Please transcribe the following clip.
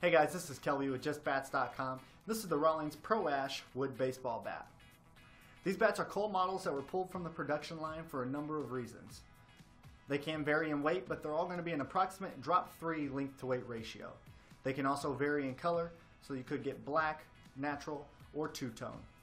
Hey guys, this is Kelly with JustBats.com. This is the Rawlings Pro Ash wood baseball bat. These bats are cold models that were pulled from the production line for a number of reasons. They can vary in weight, but they're all going to be an approximate drop 3 length to weight ratio. They can also vary in color, so you could get black, natural, or two-tone.